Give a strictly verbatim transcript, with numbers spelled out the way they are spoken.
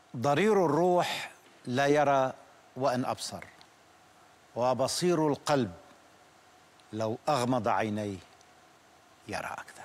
ضرير الروح لا يرى وإن أبصر، وبصير القلب لو أغمض عينيه يرى أكثر.